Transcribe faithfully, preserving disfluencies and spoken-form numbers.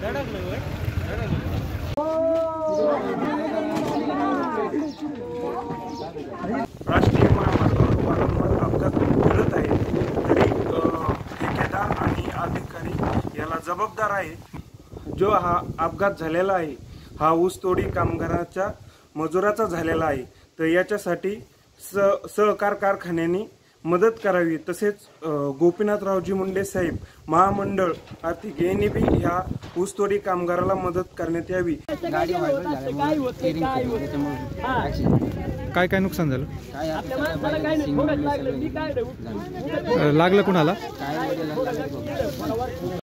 राष्ट्रीय महामार्गावर वारंवार अपघात घडत आहे, तरी ठेकेदार आणि अधिकारी याला जबाबदार आहे. जो हा अपघात झालेला आहे हा ऊसतोडी कामगाराच्या मजुराचा झालेला आहे. तर याच्यासाठी स सहकार कारखान्यांनी मदत करावी. तसेच गोपीनाथरावजी मुंडे साहेब महामंडळ आर्थिक यांनी बी ह्या ऊसतोडी कामगाराला मदत करण्यात यावी. काय काय नुकसान झालं? लागलं कुणाला?